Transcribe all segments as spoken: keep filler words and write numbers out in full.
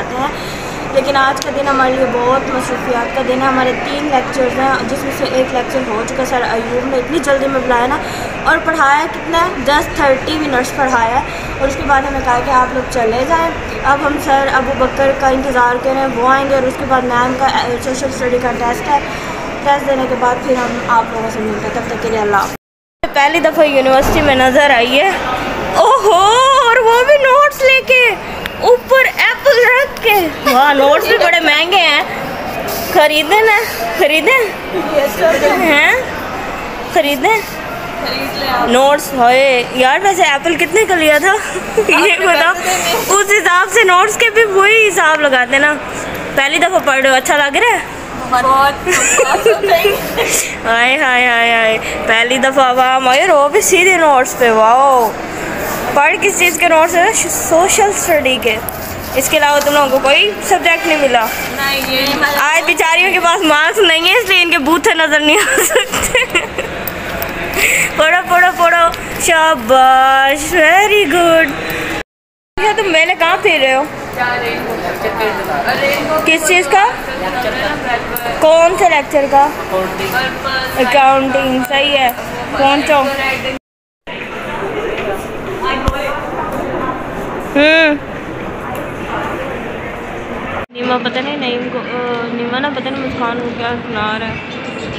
पढ़ाते हैं। लेकिन आज का दिन हमारे लिए बहुत मसरूफियात का दिन है। हमारे तीन लेक्चर्स हैं जिसमें से एक लेक्चर हो चुका। सर अयूब ने इतनी जल्दी में बुलाया ना, और पढ़ाया कितना है, जस्ट थर्टी मिनट्स पढ़ाया है। और उसके बाद हमें कहा कि आप लोग चले जाएं। अब हम सर अबू बकर का इंतज़ार कर रहे हैं, वो आएंगे और उसके बाद मैम का सोशल स्टडी का टेस्ट है। टेस्ट देने के बाद फिर हम आप लोगों से मिलते हैं। तब तक के लिए अल्लाह। पहली दफ़ा यूनिवर्सिटी में नज़र आई है, ओहो, और वो भी नोट्स लेके ऊपर एप्पल रख के। वाह, नोट्स भी बड़े महंगे हैं। खरीदे ना, खरीदे हैं, खरीदे नोट्स। होए यार, वैसे एप्पल कितने का लिया था ये बताओ। उस हिसाब से नोट्स के भी वही हिसाब लगाते ना। पहली दफ़ा पढ़ रहे हो, अच्छा लग रहा है बहुत। हाय हाय हाय हाय, पहली दफ़ा वाह मयूर, वो भी सीधे नोट्स पे। वाओ, पढ़ किस चीज़ के नोट्स है? सोशल स्टडी के। इसके अलावा तुम लोगों को कोई सब्जेक्ट नहीं मिला? नहीं, ये आज बेचारियों के पास मार्क्स नहीं है, इसलिए इनके बूथे नज़र नहीं आ सकते। पढ़ो पढ़ो पढ़ो, शाबाश, वेरी गुड। क्या तुम मेले कहाँ फिर रहे हो? किस चीज़ का? कौन से लेक्चर का? अकाउंटिंग। सही है, पहुँचो। हम्म नीमा पता नहीं नईम को नीमा ना पता नहीं मुस्कान को क्या सुना रहा है।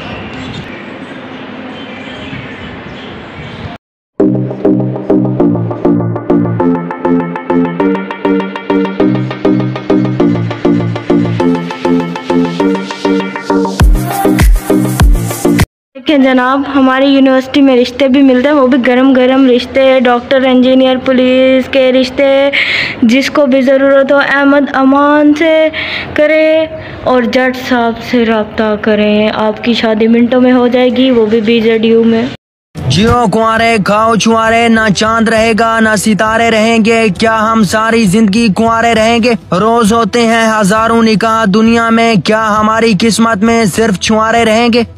देखें जनाब, हमारी यूनिवर्सिटी में रिश्ते भी मिलते हैं, वो भी गरम गरम रिश्ते। डॉक्टर, इंजीनियर, पुलिस के रिश्ते। जिसको भी ज़रूरत हो अहमद अमान से करें और जज साहब से रब्ता करें। आपकी शादी मिनटों में हो जाएगी, वो भी बीजेडीयू में। जियो कुंवारे, खाओ छुआरे, ना चांद रहेगा ना सितारे रहेंगे, क्या हम सारी जिंदगी कुंवारे रहेंगे? रोज होते हैं हजारों निकाह दुनिया में, क्या हमारी किस्मत में सिर्फ छुआरे रहेंगे?